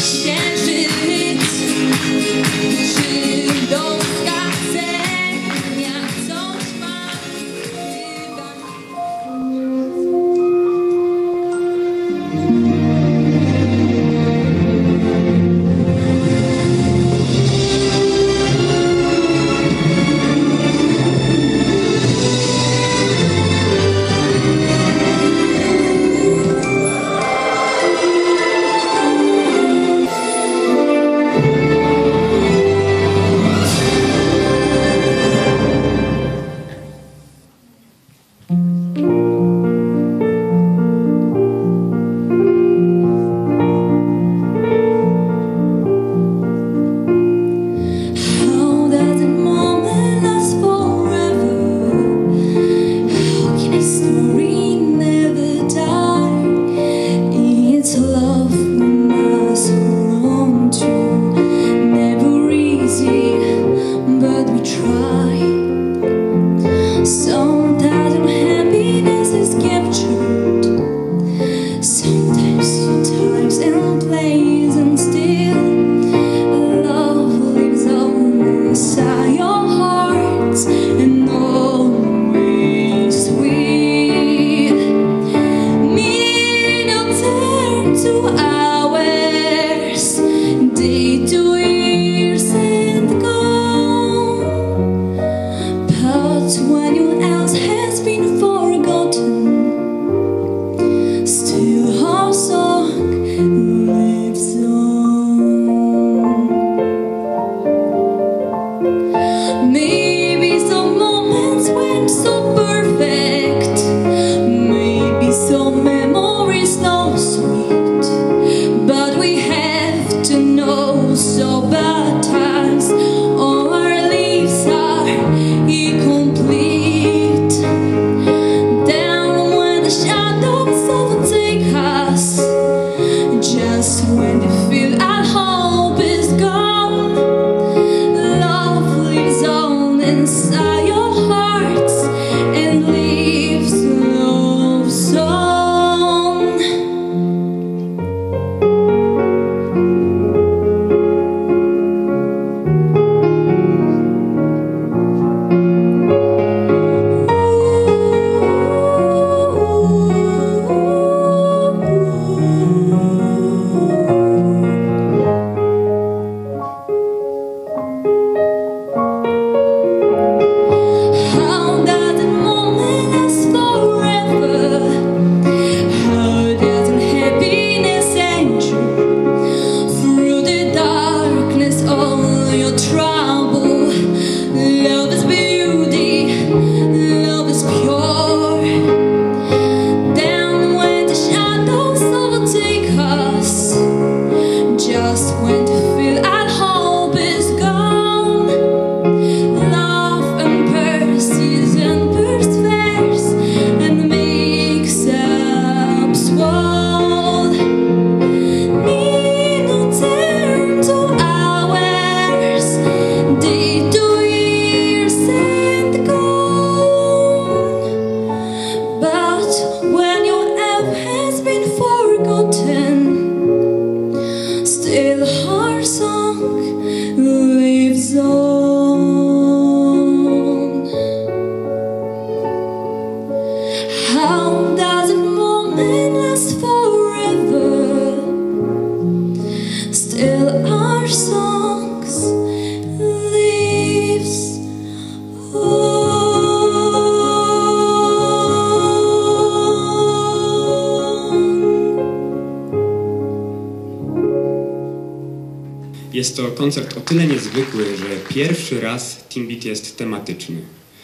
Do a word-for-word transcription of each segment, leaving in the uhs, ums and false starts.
Jest to koncert o tyle niezwykły, że pierwszy raz Timbit jest tematyczny.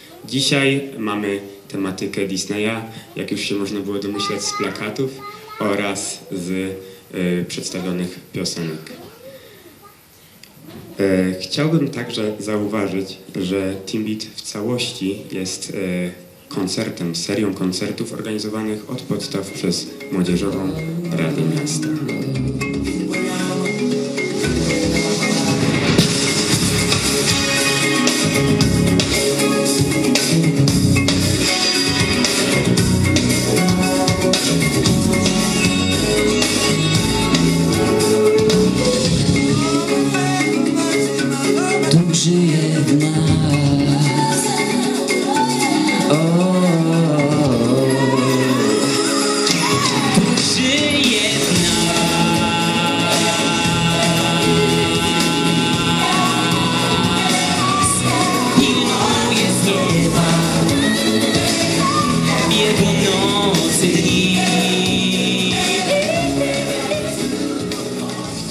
Dzisiaj mamy tematykę Disneya, jak już się można było domyśleć z plakatów oraz z y, przedstawionych piosenek. Y, chciałbym także zauważyć, że Timbit w całości jest y, koncertem, serią koncertów organizowanych od podstaw przez Młodzieżową Radę Miasta.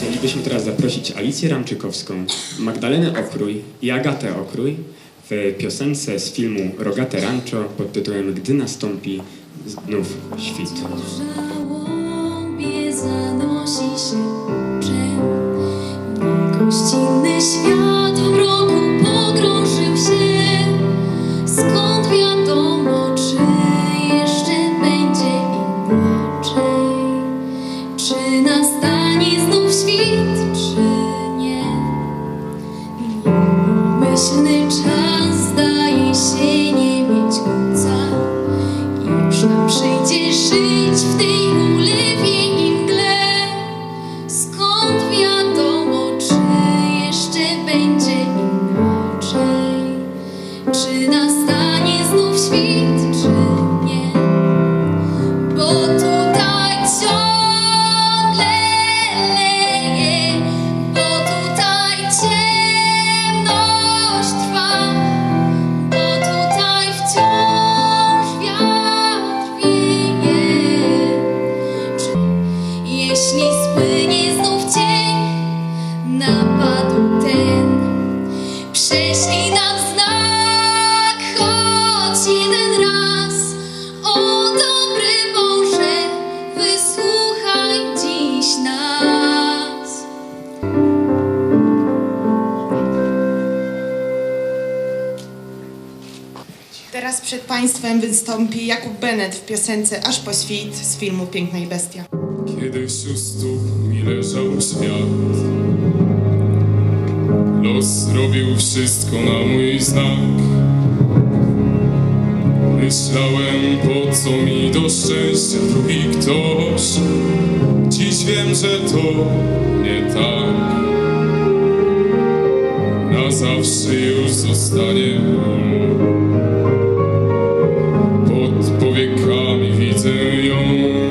chcielibyśmy teraz zaprosić Alicję Ramczykowską, Magdalenę Okrój i Agatę Okrój w piosence z filmu Rogate Rancho pod tytułem Gdy nastąpi znów świt. W żałobie zanosi się czem, niegościnny świat w mroku pogrążył się. Skąd wiadomo, czy jeszcze będzie inaczej? Czy nastanie znów świt, czy nie? Myślny czas zdaje się nie mieć końca. Już nam przyjdzie żyć w tej ulewie i mgle. Skąd wiadomo, czy jeszcze będzie inaczej? Czy nastanie znów świt, czy nie? Bo tutaj ciągle leje, bo tutaj ciemność trwa, bo tutaj wciąż wiatr wieje. Czy jeśli spłynie znów cień, napadł ten, prześlij nam znak choć jeden raz. O dobry Boże, wysłuchaj dziś nas. Teraz przed Państwem wystąpi Jakub Bennett w piosence Aż po świt z filmu Piękna i bestia. Kiedyś u stóp mi leżał świat, los robił wszystko na mój znak. Myślałem, po co mi do szczęścia drugi ktoś. Dziś wiem, że to nie tak. Na zawsze już zostanie. Pod powiekami widzę ją.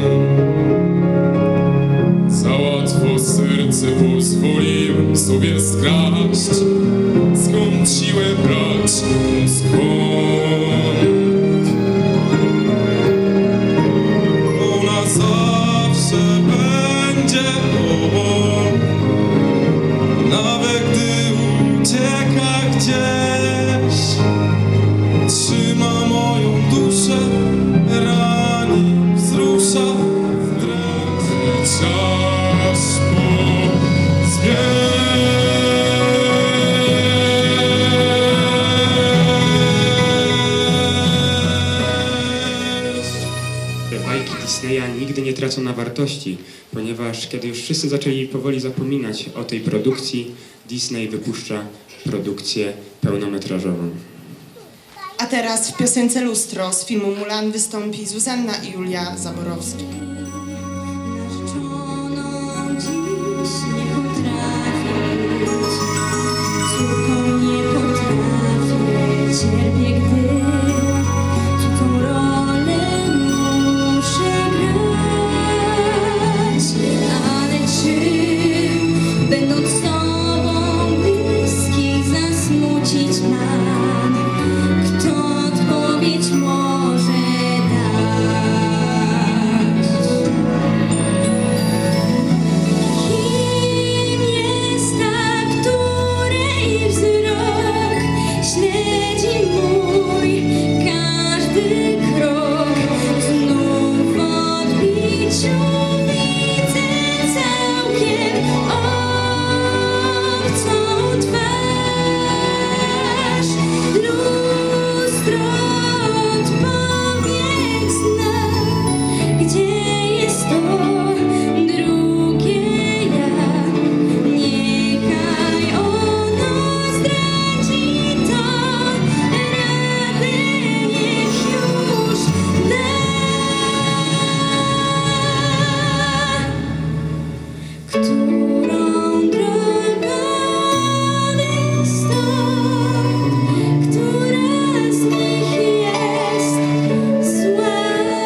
Za łatwo serce pozwoliłem sobie skraść. Skąd siłę brać? No skąd? Ona zawsze będzie obok, nawet gdy ucieka gdzieś. Trzyma moją duszę, rani, wzrusza wręcz. Czas Te bajki Disneya nigdy nie tracą na wartości, ponieważ kiedy już wszyscy zaczęli powoli zapominać o tej produkcji, Disney wypuszcza produkcję pełnometrażową. A teraz w piosence Lustro z filmu Mulan wystąpi Zuzanna i Julia Zaborowskie. Narzeczoną dziś nie potrafię być, córką nie potrafię, cierpię, gdy cudzą rolę muszę grać. Ale czy będąc sobą bliskich zasmucić mam? Kto odpowiedź może dać? Kim jest ta, której wzrok śledzi mój każdy krok? Znów w odbiciu widzę całkiem obcą twarz. Lustro, odpowiedz nam, gdzie jest to drugie ja? Niechaj ono zdradzi to, rady niech już da. Którą drogą odejść stąd? Która z nich jest zła?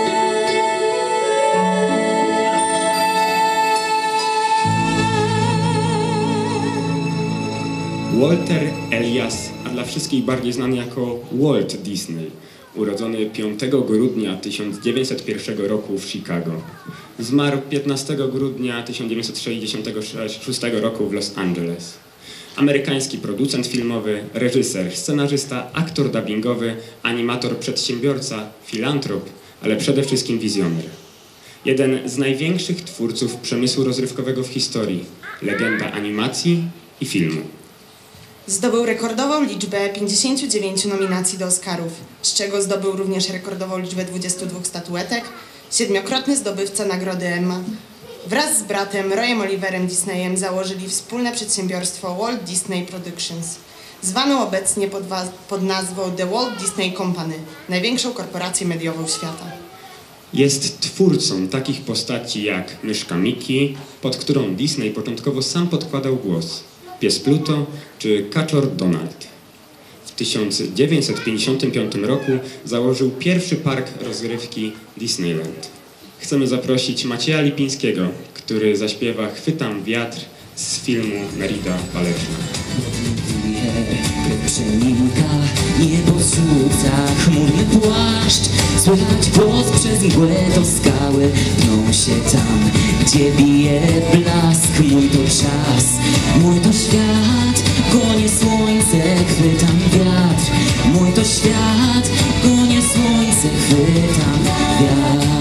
Walter Elias, a dla wszystkich bardziej znany jako Walt Disney, urodzony piątego grudnia tysiąc dziewięćset pierwszego roku w Chicago. Zmarł piętnastego grudnia tysiąc dziewięćset sześćdziesiątego szóstego roku w Los Angeles. Amerykański producent filmowy, reżyser, scenarzysta, aktor dubbingowy, animator, przedsiębiorca, filantrop, ale przede wszystkim wizjoner. Jeden z największych twórców przemysłu rozrywkowego w historii, legenda animacji i filmu. Zdobył rekordową liczbę pięćdziesięciu dziewięciu nominacji do Oscarów, z czego zdobył również rekordową liczbę dwudziestu dwóch statuetek, siedmiokrotny zdobywca nagrody Emma. Wraz z bratem Royem Oliverem Disneyem założyli wspólne przedsiębiorstwo Walt Disney Productions, zwaną obecnie pod, pod nazwą The Walt Disney Company, największą korporację mediową świata. Jest twórcą takich postaci jak myszka Mickey, pod którą Disney początkowo sam podkładał głos, pies Pluto czy kaczor Donald. W tysiąc dziewięćset pięćdziesiątym piątym roku założył pierwszy park rozrywki Disneyland. Chcemy zaprosić Macieja Lipińskiego, który zaśpiewa Chwytam wiatr z filmu Merida Waleczna. Przenika, niebo zrzuca chmurny płaszcz. Słychać głos przez mgłę do skały. Pną się tam, gdzie bije blask. Mój to czas, mój to świat. Gonię słońce, chwytam wiatr. Mój to świat, gonię słońce, chwytam wiatr.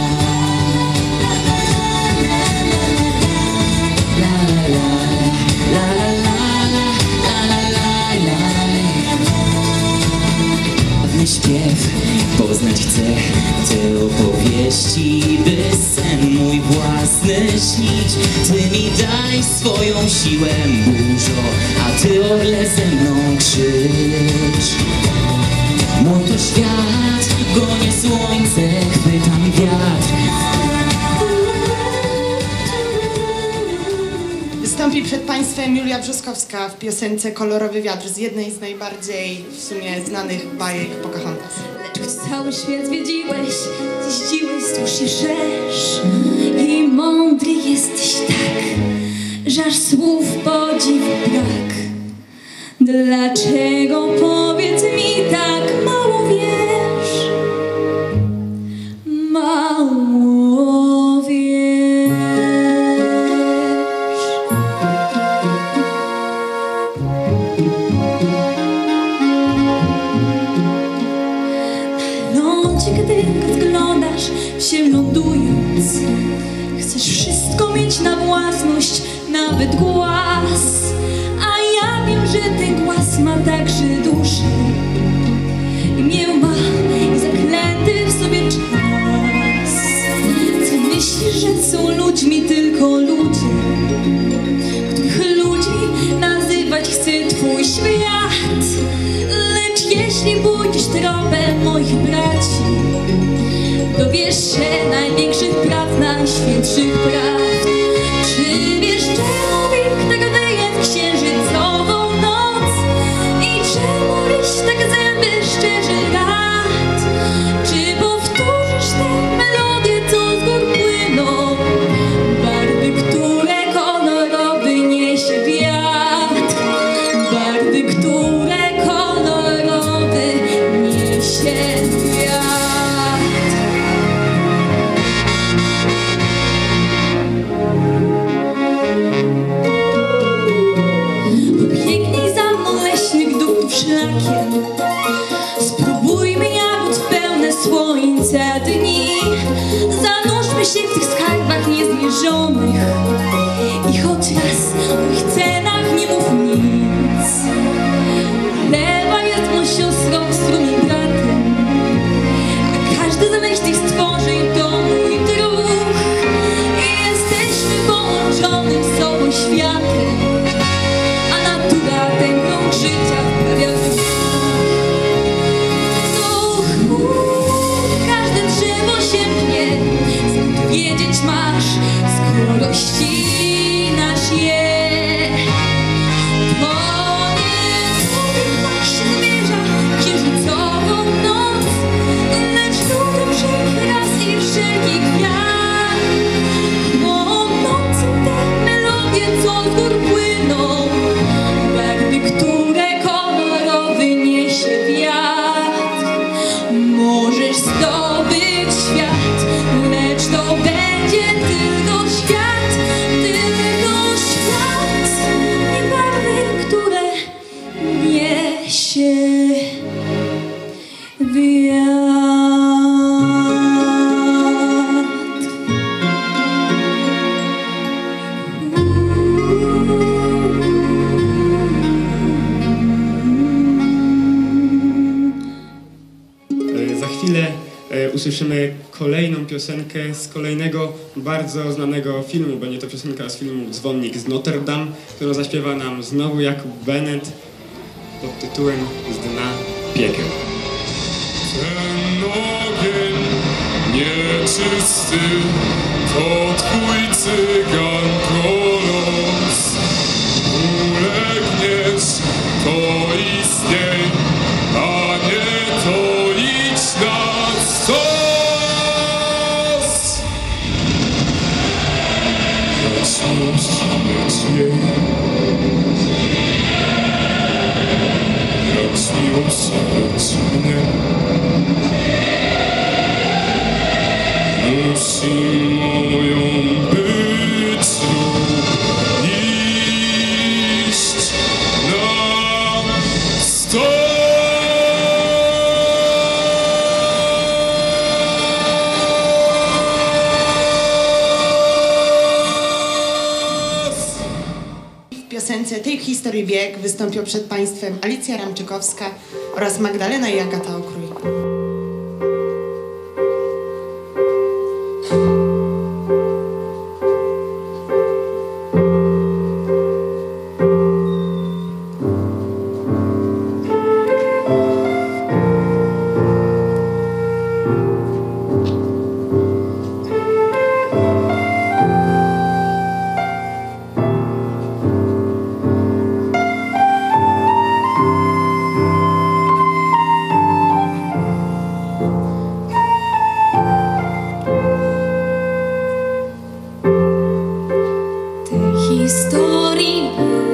Śpiew poznać chcę, chcę opowieści, by sen mój własny śnić. Ty mi daj swoją siłę, burzo, a ty orle ze mną krzycz. Mój to świat, gonię słońce, chwytam wiatr. Wystąpi przed Państwem Julia Brzoskowska w piosence Kolorowy wiatr z jednej z najbardziej w sumie znanych bajek Pocahontas. Lecz choć cały świat zwiedziłeś, jeździłeś wzdłuż i szerz i mądry jesteś tak, że aż słów podziw brak. Dlaczego, powiedz mi, tak mało wiesz? Mało wiesz. Gdy wglądasz się lądując, chcesz wszystko mieć na własność, nawet głaz. A ja wiem, że ten głaz ma także duszę. Imię ma i zaklęty w sobie czas. Ty myślisz, że są ludźmi tylko ludzie, których ludźmi nazywać chce twój świat. Lecz jeśli pójdziesz tropem moich braci, dowiesz się największych praw, najświętszych praw. Czy wiesz, czemu wilk tak wyje w księżycową noc? I czemu ryś tak zęby szczerze rad? Czy powtórzysz tę melodię, co z gór płyną? Barwy, które kolorowy niesie wiatr. Barwy, które kolorowy niesie wiatr. Pobiegnij za mną leśnych duchów szlakiem. Spróbujmy jagód w pełne słońca dni. Zanurzmy się w tych skarbach niezmierzonych i choć raz o ich cenach nie mów nic. Lewa jest mą siostrą, strumień bratem, a każdy z leśnych stworzeń to mój druh. I jesteśmy połączonym z sobą światem, a natura ten krąg życia wprawia w duch. Każde drzewo się pnie, skąd wiedzieć masz, skoro ścinasz je. To nie człowiek tak się zmierza w księżycową noc, lecz ludem wszelkich ras i wszelkich wiar. Bo nocą te melodie, co z gór usłyszymy kolejną piosenkę z kolejnego bardzo znanego filmu. Będzie to piosenka z filmu Dzwonnik z Notre Dame, którą zaśpiewa nam znowu Jakub Bennett pod tytułem Z dna piekieł. Ten ogień nieczysty to twój cygan kolos. Ulegniesz, to istniej, a nie to idź na stos. Lecz miłość, lecz jej, lecz miłość, lecz mnie. Musi moją być lub iść na stos. W piosence tej historii bieg wystąpią przed Państwem Alicja Ramczykowska oraz Magdalena i Agata Okrój. Historii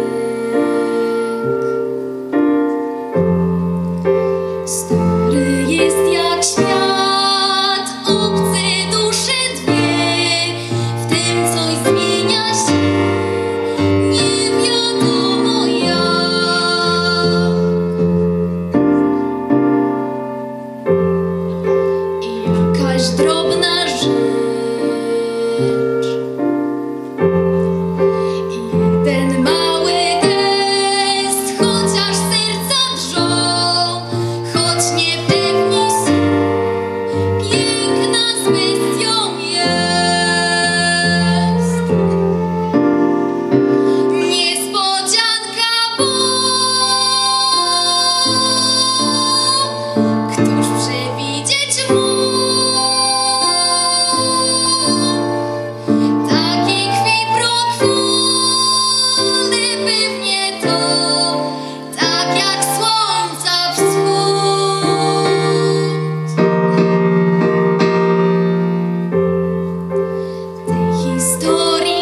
stary jest jak świat, obcy dusze dwie, w tym coś zmienia się, nie wiadomo jak. I jakaś drobna rzecz, ten mały gest, chociaż serca drżą, choć niepewni są, piękna z bestią jest. Niespodzianka, bo któż przewidzieć mógł takiej krwi profundy, pewnie to tak jak słońca wschód. Tej historii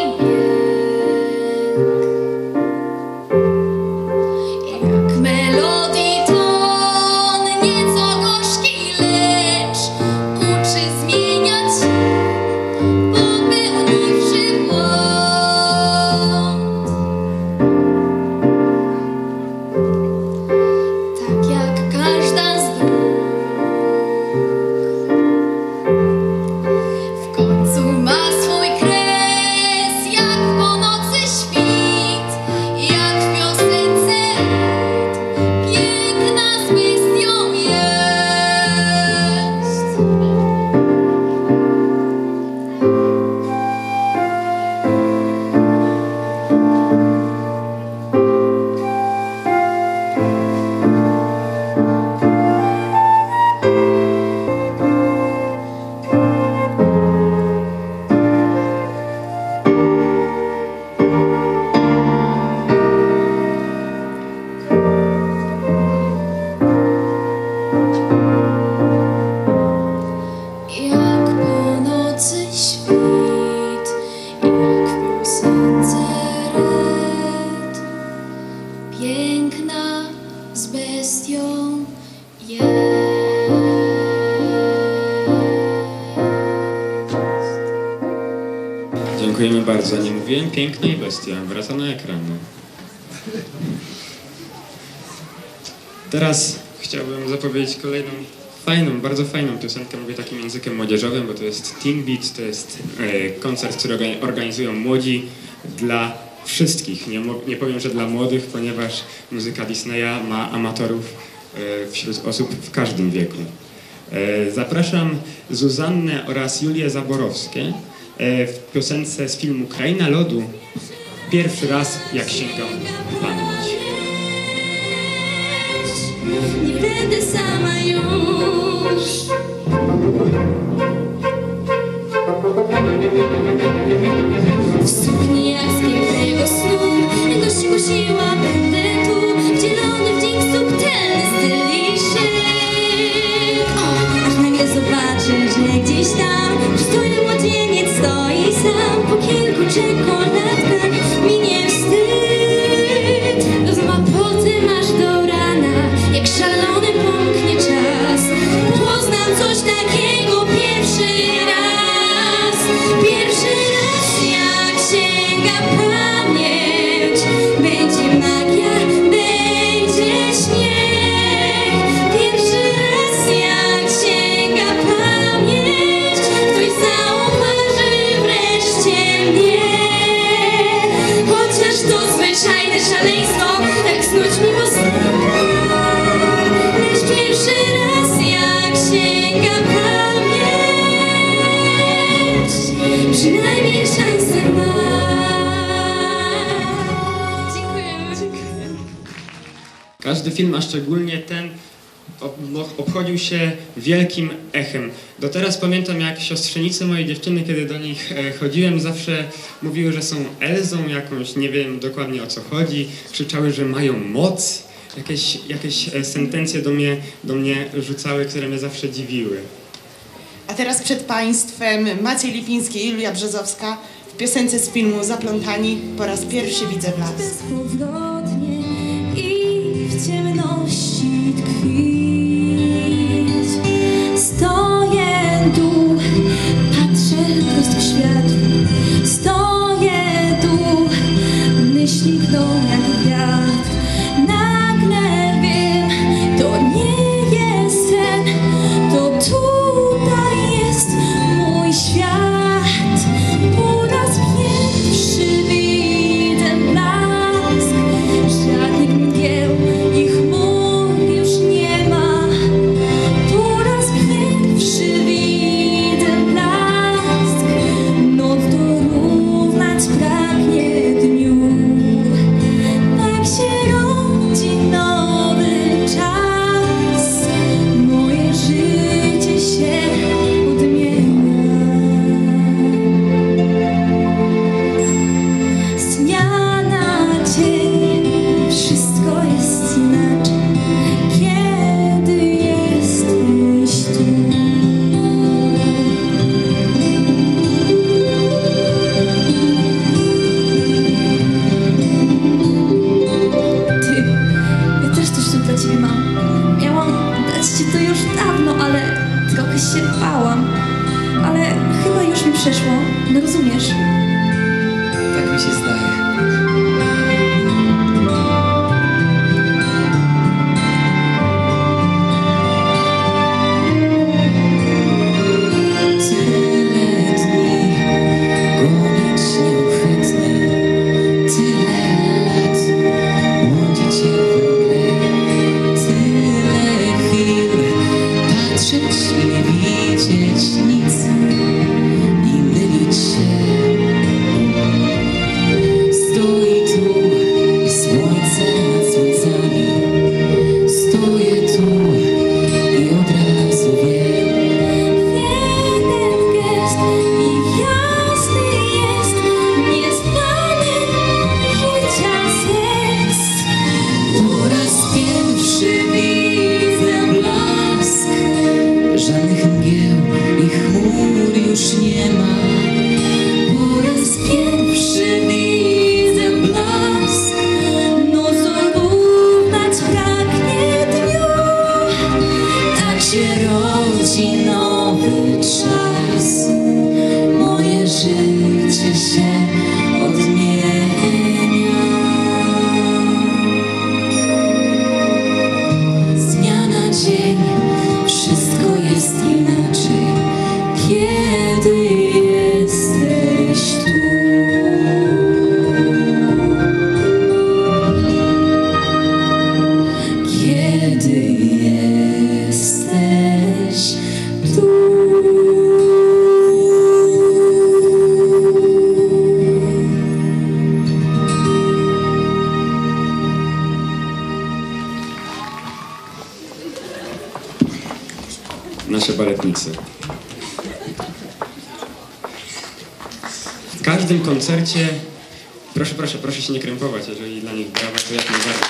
bieg jak melodii ton, nieco gorzki, lecz uczy zmieniać się, popełniwszy błąd. Tak jak każda z dróg w końcu ma swój kres, jak po nocy świt, jak w piosence rytm, piękna z bestią jest. Jak po nocy świt, jak w piosence rytm, piękna z bestią jest. Dziękujemy bardzo. Nie mówiłem piękna i bestia. Wraca na ekran. Teraz chciałbym zapowiedzieć kolejną fajną, bardzo fajną piosenkę. Mówię takim językiem młodzieżowym, bo to jest Teen Beat, to jest e, koncert, który organizują młodzi dla wszystkich. Nie, nie powiem, że dla młodych, ponieważ muzyka Disneya ma amatorów e, wśród osób w każdym wieku. E, Zapraszam Zuzannę oraz Julię Zaborowskie e, w piosence z filmu Kraina Lodu Pierwszy raz jak sięgam w pamięć. Nie będę sama już. W sukni jak z pięknego snu gości kusiła, będę tu wcielony w dzień subtelny styl i szyk. O, aż nagle zobaczę, że gdzieś tam przystojny młodzieniec stoi sam. Po kilku czekoladkach minie wstyd. Rozmowa potem aż do rana, jak szalony pomknie czas. Poznam coś takiego pierwszy raz. Pierwszy raz jak sięga pamięć. Będzie magia, będzie śmiech. Pierwszy raz jak sięga pamięć. Ktoś zauważy wreszcie mnie. Chociaż to zwyczajne szaleństwo, tak snuć mi postanowię. Lecz pierwszy raz jak sięga pamięć, przynajmniej szansę ma. Dziękuję. Każdy film, a szczególnie ten, ob- obchodził się wielkim echem. Do teraz pamiętam, jak siostrzenice mojej dziewczyny, kiedy do nich e, chodziłem, zawsze mówiły, że są Elzą jakąś, nie wiem dokładnie o co chodzi, krzyczały, że mają moc. Jakieś, jakieś e, sentencje do mnie, do mnie rzucały, które mnie zawsze dziwiły. A teraz przed Państwem Maciej Lipiński i Julia Brzozowska w piosence z filmu Zaplątani po raz pierwszy widzę blask. Bezpowrotnie i w ciemności tkwić. Stoję tu, patrzę prosto w świat. Stoję tu, myśli gną jak wiatr. Nagle wiem, to nie jest sen, to tutaj jest mój świat. Po raz pierwszy widzę blask. Żadnych mgieł i chmur już nie ma. Po raz pierwszy widzę blask. Noc dorównać pragnie dniu. Tak się rodzi nowy czas. Moje życie się odmienia. Z dnia na dzień wszystko jest inaczej, kiedy jesteś tu. Ty, ja też coś tu dla ciebie mam. Miałam dać ci to już dawno, ale trochę się bałam. Ale chyba już mi przeszło, no rozumiesz? Tak mi się zdaje. Tyle dni gonić nieuchwytnie, tyle lat błądzić jak we mgle, tyle chwil patrzeć i nie widzieć nic i mylić się. nasze baletnice. W każdym koncercie, proszę, proszę, proszę się nie krępować, jeżeli dla nich brawa, to jak najbardziej.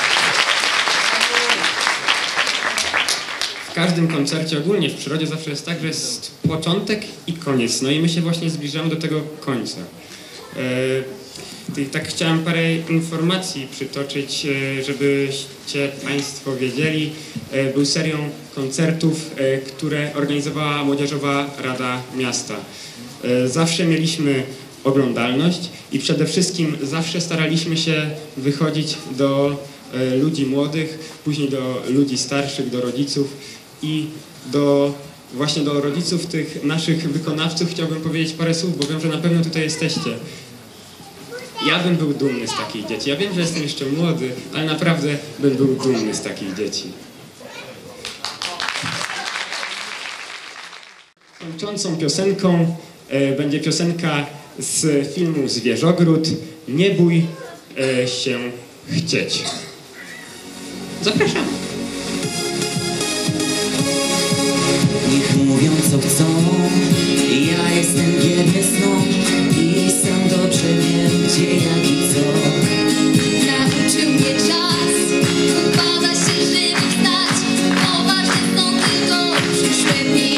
W każdym koncercie, ogólnie w przyrodzie zawsze jest tak, że jest początek i koniec. No i my się właśnie zbliżamy do tego końca. E, tak chciałem parę informacji przytoczyć, e, żebyście Państwo wiedzieli. E, był serią koncertów, e, które organizowała Młodzieżowa Rada Miasta. E, zawsze mieliśmy oglądalność i przede wszystkim zawsze staraliśmy się wychodzić do e, ludzi młodych, później do ludzi starszych, do rodziców i do właśnie do rodziców tych naszych wykonawców chciałbym powiedzieć parę słów, bo wiem, że na pewno tutaj jesteście. Ja bym był dumny z takich dzieci. Ja wiem, że jestem jeszcze młody, ale naprawdę bym był dumny z takich dzieci. Kończącą piosenką e, będzie piosenka z filmu Zwierzogród. Nie bój e, się chcieć. Zapraszam. Niech mówią co chcą, ja jestem wierny snom i sam dobrze wiem gdzie, jak i co. Nauczył mnie czas, upada się żywy stać, bo ważne są tylko przyszłe dni.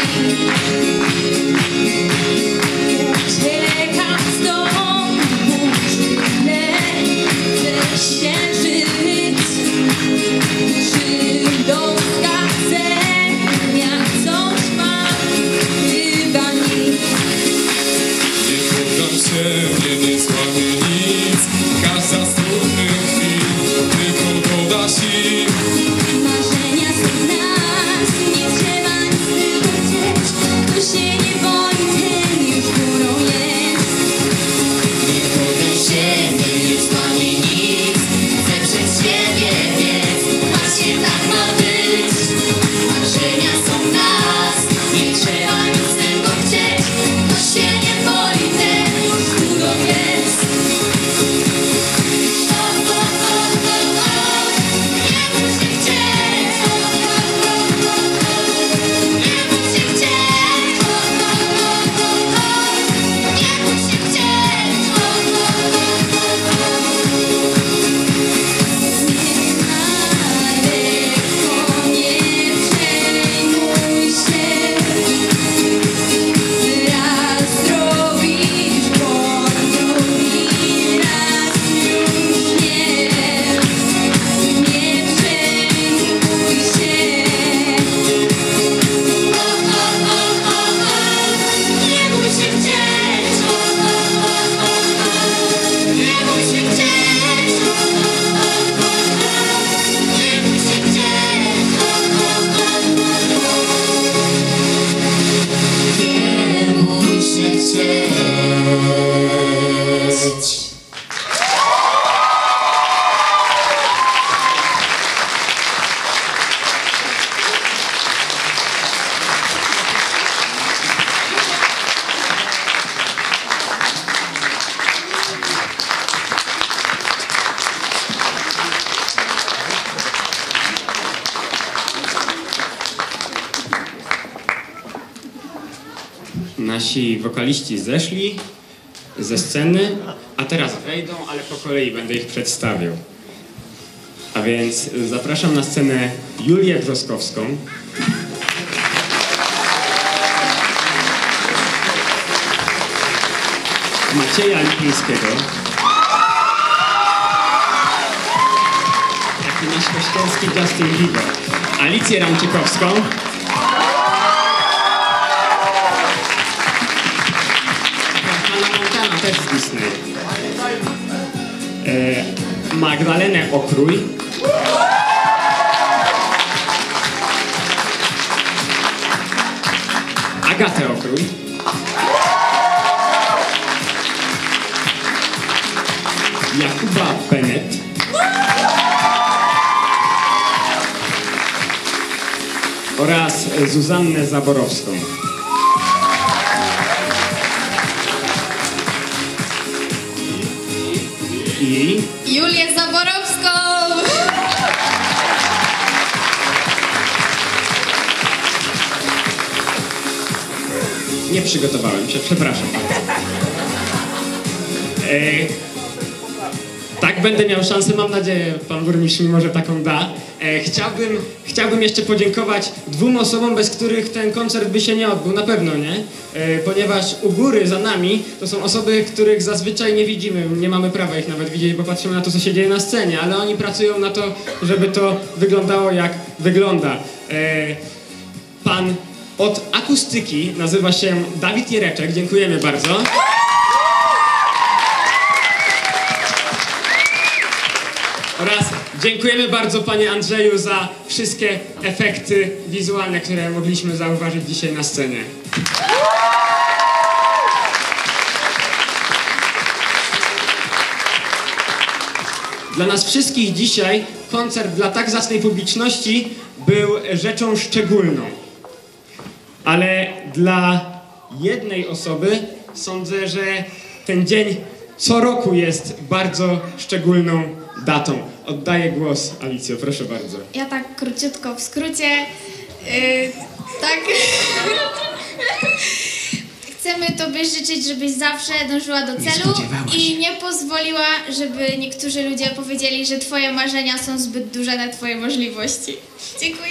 Uciekam stąd, burzynę, ze księżyc, czy do skazenia coś mam, chyba nic. Nie poddam się, mnie nie złamie nic. Każda z trudnych chwil tylko doda sił. Marzenia są w nas, nie trzeba nic tylko chcieć. Kto się nie boi, ten już górą jest. Nie poddam się, mnie nie złamie nic. Chcę przed siebie biec, właśnie tak ma być. Marzenia są w nas, nie trzeba nic tylko chcieć. Kto się nie boi, ten już górą jest. O, o, o, o, o, nie bój się chcieć. O, o, o, o, o, nie bój się chcieć. O, o, o, o, o, nie bój się chcieć. O, o, o, o, o. Nie daleko, nie przejmuj się. Raz zrobisz błąd, drugi raz już nie. Nie przejmuj się. O, o, o, o, o, nie bój się chcieć. O, o, o, o, o, nie bój się chcieć. O, o, o, o, o, nie bój się chcieć. O, o, o, o, nie bój się chcieć. Nasi wokaliści zeszli ze sceny, a teraz wejdą, ale po kolei będę ich przedstawiał. A więc zapraszam na scenę Julię Brzoskowską, Macieja Lipińskiego, taki nasz kościelski Justin Bieber, Alicję Ramczykowską, Hannah Montana też z Disney, e, Magdalenę Okrój, Agatę Okrój, Jakuba Bennett, oraz Zuzannę Zaborowską. I Julię Zaborowską! nie przygotowałem się, przepraszam. E, tak, będę miał szansę, mam nadzieję, pan burmistrz mi może taką da. E, chciałbym, chciałbym jeszcze podziękować dwóm osobom, bez których ten koncert by się nie odbył, na pewno nie, e, ponieważ u góry za nami to są osoby, których zazwyczaj nie widzimy, nie mamy prawa ich nawet widzieć, bo patrzymy na to, co się dzieje na scenie, ale oni pracują na to, żeby to wyglądało jak wygląda. E, pan od akustyki nazywa się Dawid Jereczek, dziękujemy bardzo. Oraz dziękujemy bardzo panie Andrzeju za wszystkie efekty wizualne, które mogliśmy zauważyć dzisiaj na scenie. Dla nas wszystkich dzisiaj koncert dla tak zacnej publiczności był rzeczą szczególną. Ale dla jednej osoby sądzę, że ten dzień co roku jest bardzo szczególną datą. Oddaję głos, Alicjo, proszę bardzo. Ja tak króciutko w skrócie. Yy, tak. Chcemy tobie życzyć, żebyś zawsze dążyła do celu i nie pozwoliła, żeby niektórzy ludzie powiedzieli, że twoje marzenia są zbyt duże na twoje możliwości. Dziękuję.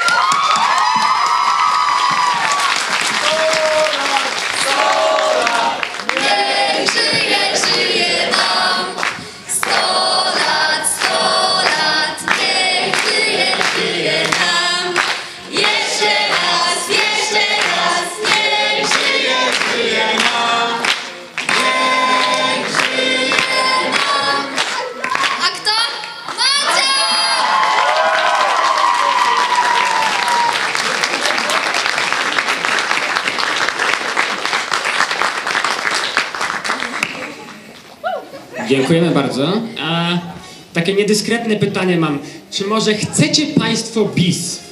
Dziękujemy bardzo. A takie niedyskretne pytanie mam. Czy może chcecie państwo bis?